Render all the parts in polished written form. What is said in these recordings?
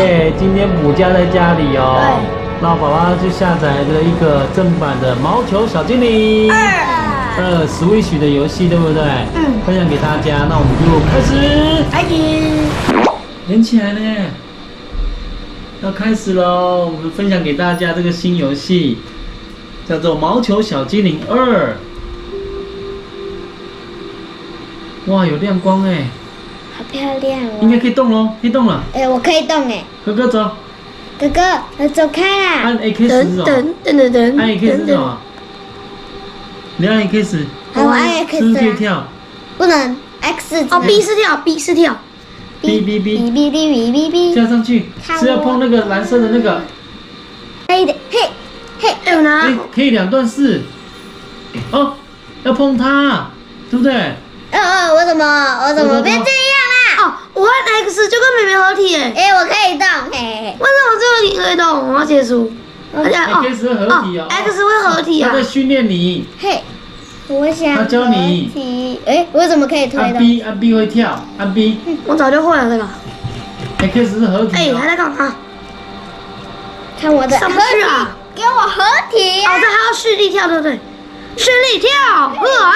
耶！今天补家在家里哦。 对。 那爸爸就下载了一个正版的《毛球小精灵2》Switch 的游戏，对不对？分享给大家，那我们就开始。 开始。 连起来呢。要开始喽！我们分享给大家这个新游戏，叫做《毛球小精灵2》。哇，有亮光哎！ 好漂亮哦！ 应该可以动喽，可以动了。 我可以动哎。 哥哥走。 哥哥，走开啦！ 按 X 是什么？按 X 是什么？你按 X。 好，我按 X。 是不是可以跳？ 不能 X。 哦 ，B 是跳，B 是跳。 哔， 跳上去是要碰那个蓝色的那个。 嘿， 有拿。 可以2段式。哦，要碰它，对不对？ 我怎么变这样啦？ 哦，我按 X 就跟妹妹合体哎。 我可以动，嘿。 为什么只有你可以动？我要结束。 X 会合体哦。 X 会合体啊。 他在训练你。 嘿，我想。 他教你。 我怎么可以推的？ 按 B 会跳，按 B。 我早就会了这个。 X 是合体。 还在干嘛？ 看我的。 上不去啊！ 给我合体。 这还要蓄力跳，对不对？蓄力跳，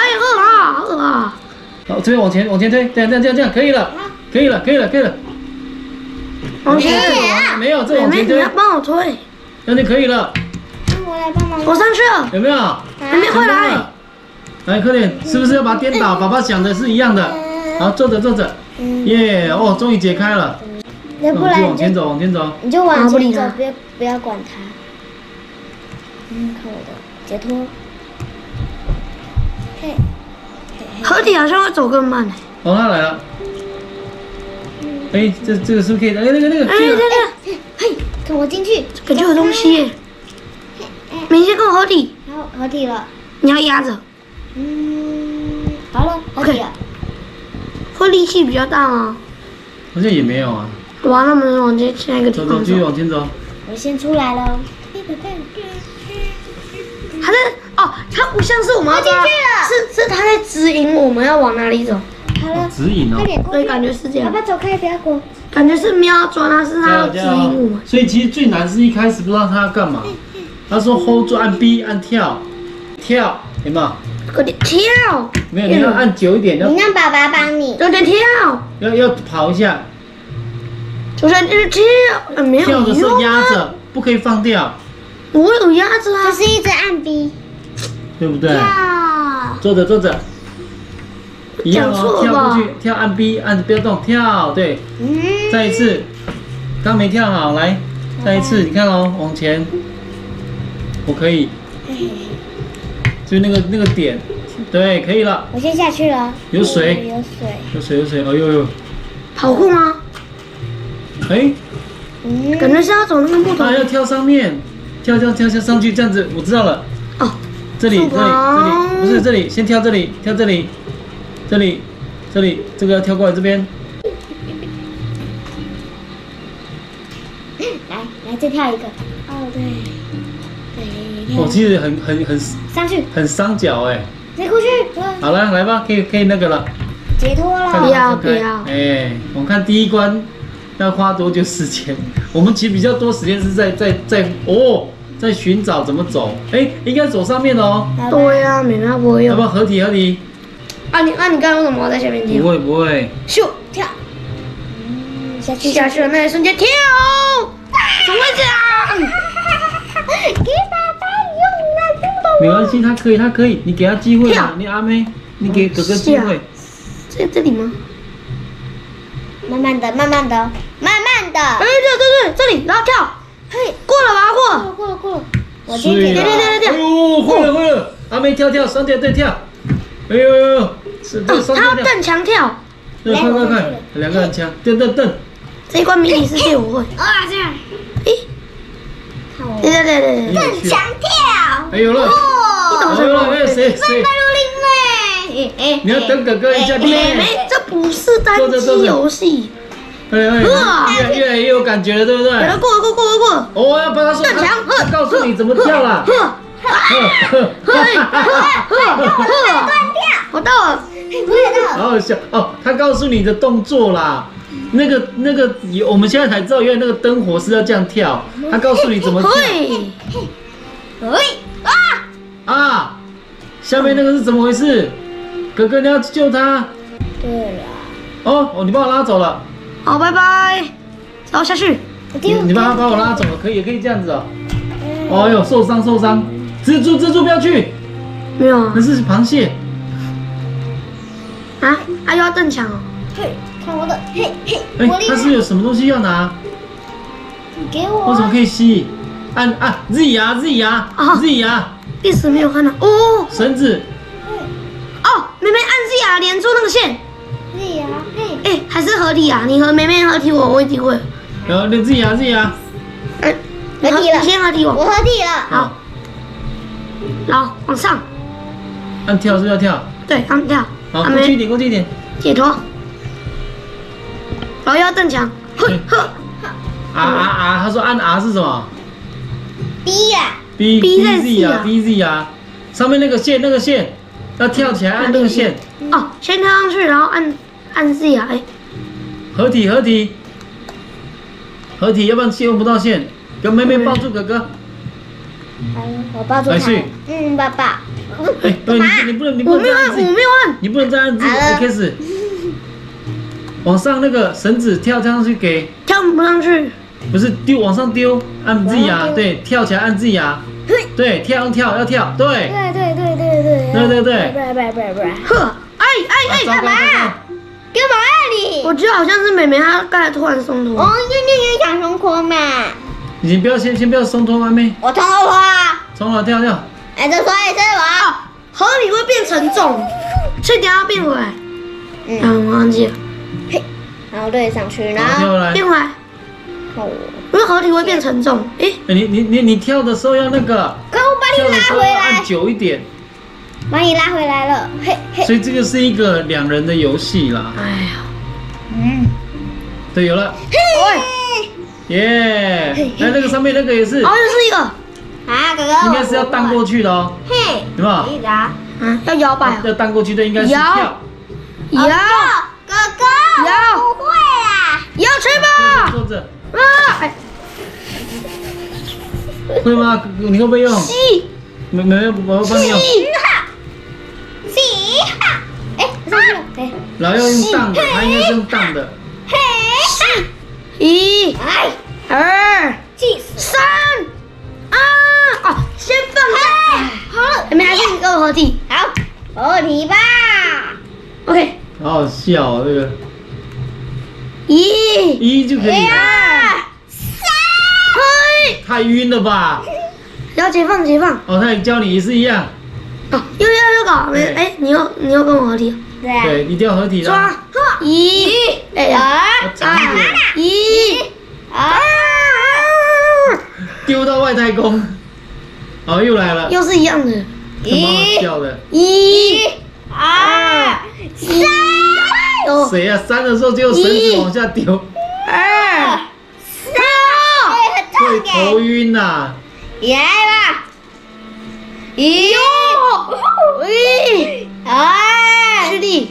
好，这边往前推，这样可以了，可以了。 往前。 没有，这往前推。 你要帮我推。 那就可以了。 我来帮忙。 我上去了。 有没有？ 妹妹快来。 来，快点，是不是要把它颠倒？爸爸想的是一样的。好，坐着。耶，哦，终于解开了。 要不然往前走。 你就往前走，不要管它。看我的解脱。嘿。 合体好像会走更慢。 哦，他来了。这个是不是可以的？那个。 嘿，看我进去。 感觉有东西耶。你先跟我合体。 好，合体了。 你要压着。 好了，合体了。 会力气比较大吗？ 好像也没有啊。 哇，那我们往下一个地方走。 继续往前走。 我先出来了。 它不像是我们要抓，是它在指引我们要往哪里走。 好了， 指引哦。 对，感觉是这样。 爸爸走开，不要滚。 感觉是喵抓它，是它要指引我们。 所以其实最难是一开始不知道它要干嘛。他说 hold 住按 B 按跳，有没有？ 快点跳！ 没有，你要按久一点。 你让爸爸帮你。 快点跳！ 要跑一下。 就在这跳，没有。 跳的时候压着，不可以放掉。 我有压着啊。 就是一直按 B。 对不对？坐着，一样哦，跳过去，跳按 B， 按不要动，跳，对，再一次，刚没跳好，来，再一次，你看哦，往前，我可以，就那个点，对，可以了。 我先下去了。有水， 哎呦， 跑酷吗？感觉是要走那个木头。 要跳上面，跳上去，这样子，我知道了。 哦。 这里，不是这里，先跳这里，这里，这个要跳过来这边。 来，再跳一个。对。 其实很上去， 很伤脚哎。 再过去。 好了，来吧，可以那个了。 解脱了。 不要。 我们看第一关要花多久时间？我们其实比较多时间是在寻找怎么走，应该走上面哦。 对呀，没办法不会用。 要不要合体？你刚刚为什么在下面跳？ 不会。 咻跳。 下去了那一瞬间跳，怎么会这样？ 给爸爸用了， 没关系，他可以，你给他机会嘛。你阿妹，你给哥哥机会。 这里吗？ 慢慢的。 对，这里，然后跳。嘿，过了。 我先跳。 哎呦，会了！阿妹跳，双脚对跳。哎呦，是这双脚跳。 他要蹬墙跳。 对，快，两个人墙，蹬。 这一关迷你世界我会。 这样。 对。 蹬墙跳。 哎有了。 你怎么说？ 谁？你要等哥哥一下。 妹，这不是单机游戏。 越来越有感觉了，对不对？ 过。 我要帮他说，他告诉你怎么跳啦。 我到了， 好好笑哦！他告诉你的动作啦， 那个，我们现在才知道，原来那个灯火是要这样跳。他告诉你怎么跳。啊！下面那个是怎么回事？哥哥，你要救他。 对了。 哦，你把我拉走了。 好，拜拜。然后下去。 你把我拉走了，可以这样子哦。哦呦，受伤。蜘蛛不要去。 没有啊。 那是螃蟹。 啊，又要蹬墙哦。 嘿，看我的，嘿， 他是有什么东西要拿？ 你给我。 为什么可以吸？按Z 牙， 一时没有看到哦。 绳子。 哦，妹妹按 Z 牙连住那个线。 Z 牙， 哎，还是合体啊？你和妹妹合体，我一定会。 然后连 Z 牙。 合体了。 你先合体我合体了。 好。然后往上。 按跳是不是要跳？ 对，按跳。 好，过去一点。 解脱。然后要蹬墙。 他说按 R 是什么 ？B 呀。 B 啊，上面那个线要跳起来按那个线。 哦，先跳上去，然后按 Z 啊，哎。 合体，要不然接不到线。跟妹妹抱住哥哥。 我抱住他。爸爸。 哎，对，你不能我没有按。 你不能再按 X。往上那个绳子跳上去给。 跳不上去。 不是往上丢，按 Z 牙，对，跳起来按 Z 牙。对，跳，要跳，对。 对。 呵，哎， 干嘛？ 干嘛你？ 我觉得好像是妹妹她刚才突然松脱。 哦，你想松脱嘛？ 你不要先不要松脱，妹妹。 我松脱啊。 松了，跳。 哎，这所以是我。 合理会变沉重，所以等下要变回来。我忘记了。 嘿，然后对上去，然后变回来。因为合体会变沉重。哎， 你跳的时候要那个。 可我把你拉回来。 按久一点。 把你拉回来了，嘿。 所以这个是一个2人的游戏啦。 哎呀， 对，有了。耶！来，那个上面那个也是。 哦，又是一个。 啊，哥哥。 应该是要荡过去的哦。 嘿。 有没有？ 可以的啊。 要摇摆。 要荡过去的应该是跳。 摇。 哥哥。 摇。 不会啦。 摇吹吧。 坐着。会吗？你会不会用？没有，我会帮你用。然后要用荡的，它应该是用荡的。 1、2、3、先放下。好了，你们还是一个合体。 好，合体吧。 OK。 好好笑哦，这个。 1 就可以了。 2、3。 太晕了吧？ 要解放。 哦，他也教你也是一样。 哦，又搞，哎，你又跟我合体。 对， 一定要合体的。 抓，1、2、1、2， 丢到外太空。哦，又来了。 又是一样的。 蛮好笑的。 1、2、3。 谁呀？3的时候就用绳子往下丢。 2、3。 会头晕呐。 来吧。1、2、 蓄力。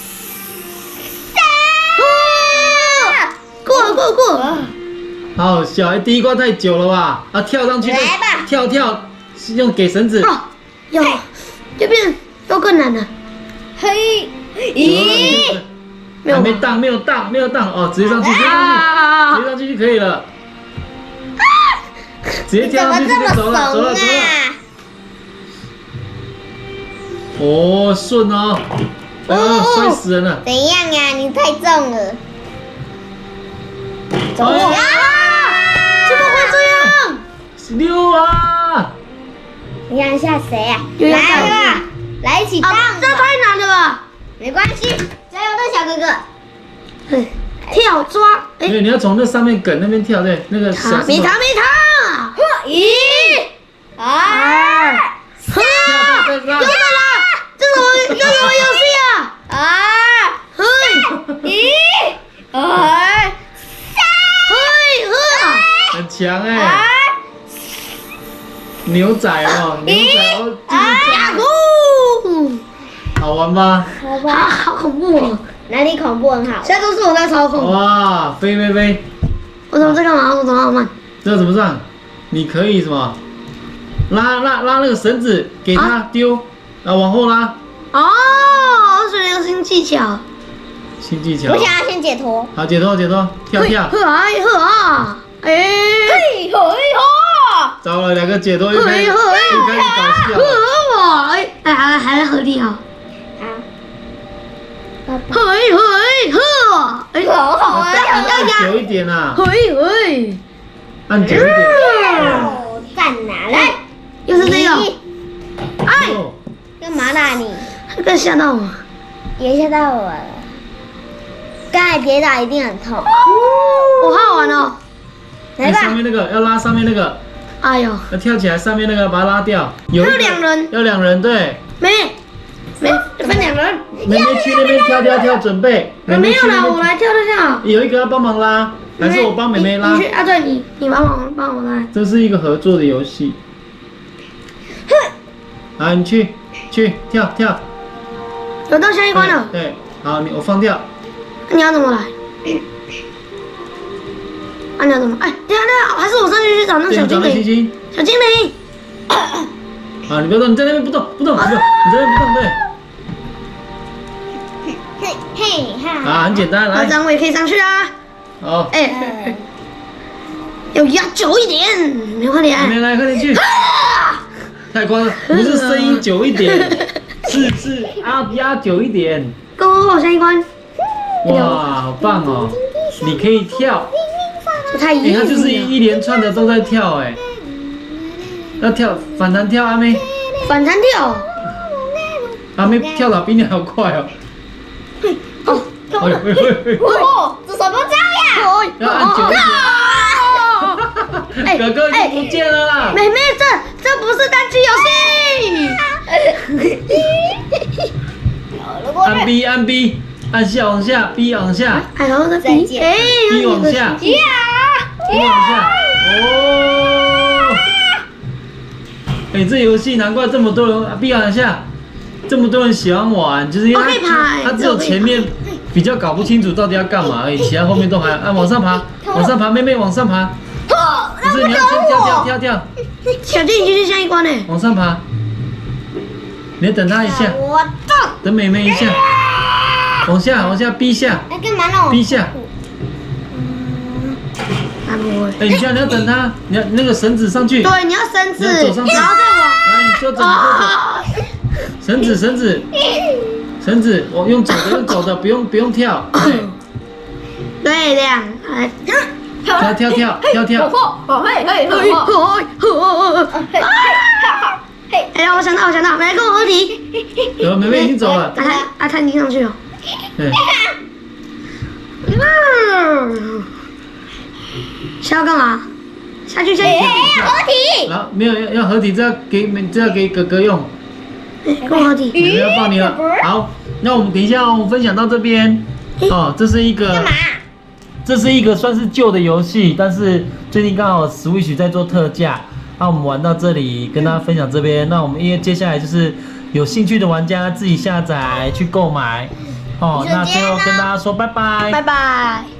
3。过。 好好笑，第一关太久了吧？跳上去再跳，用给绳子。 这边都更难了。 嘿，咦， 没有荡哦，直接上去就可以了。直接跳上去就可以走了。哦，顺哦。摔死人了。 怎样呀？你太重了。 怎么会这样 ？16啊！ 你看一下谁呀？ 来吧，来一起荡。 这太难了吧？ 没关系，加油的小哥哥。 跳抓。 对，你要从那上面梗那边跳，对，那个小。 没糖。 1、2、3。 又来了，这是我又有游戏啊 ！2、1、2、3。 很强哎！牛仔哦， 呀呼！ 好玩吧？ 好恐怖哦！ 哪里恐怖很好？ 现在都是我在操控。 哇，飞飞飞！ 我怎么在干嘛？我怎么那么慢？ 这怎么上？你可以什么？拉那个绳子，给他丢，然后往后拉。 哦，所以有新技巧。 新技巧。 我想要先解脱。 好，解脱，跳。 呵啊！哎， 嘿吼！ 糟了，两个解脱又开始搞笑。 还在合力哦。 好。 好按久一点啊。按久一点。 在哪来？ 又是这个。哎， 干嘛啦你？ 被吓到我。 也吓到我了。刚才跌倒一定很痛。 我好好玩哦。 来吧。 上面那个要拉上面那个。 哎呦。 要跳起来，上面那个把它拉掉。 要两人。 要两人，对。 没分两人。 妹妹去那边跳，准备。 没有啦，我来跳就好。 有一个要帮忙拉，还是我帮妹妹拉？ 你去啊，对你帮我拉。 这是一个合作的游戏。好，你去跳。 有到下一关了。 对，好，我放掉。 你要怎么来？你要怎么？哎，等下，还是我上去找那个小精灵。小精灵。 啊，你不要动，你在那边不动，你在那边不动，对。 嘿哈。 啊，很简单，来。 这样我也可以上去啊。 好。 哎，要压久一点，没快点。 妹妹来，快点去。太夸张，不是声音久一点，是压久一点。 Go， 下一关。 哇，好棒哦！你可以跳。 这太厉害了。 它就是一连串的都在跳，哎。要跳反弹跳，阿妹。 反弹跳。 阿妹跳得比你还快哦。 哦。 哦，这什么招呀？ 要按久一点。哥哥已经不见了啦。 妹妹，这不是单机游戏。 按 B， 按下往下 ，B 往下。 还有这 B， 哎 ，B 往下。B 往下。哦。哎，这游戏难怪这么多人 B 往下，这么多人喜欢玩，就是因为它只有前面比较搞不清楚到底要干嘛而已，其他后面都还按往上爬，妹妹往上爬。不是，你要先跳。 小精灵就是下一关呢。 往上爬。你要等他一下。等妹妹一下。往下 B 下。 干嘛呢 ？B 下。 不会。 哎，你要等他，你要那个绳子上去。 对，你要绳子， 走上去。 然后再往。 来，你就走。绳子，我用走的，不用跳。 对，这样，来。 跳！ 哎呀，我想到，来跟我合体。 妹妹已经走了。 他已经上去了。 对。 是要干嘛？下去。 合体。 然后没有要合体，这要给哥哥用。 跟我合体。 妹妹要抱你了。好，那我们等一下我们分享到这边。哦，这是一个。 干嘛？ 这是一个算是旧的游戏，但是最近刚好 Switch 在做特价，那我们玩到这里，跟大家分享这边。那我们因为接下来就是有兴趣的玩家自己下载去购买。哦，那最后跟大家说拜拜。 拜拜。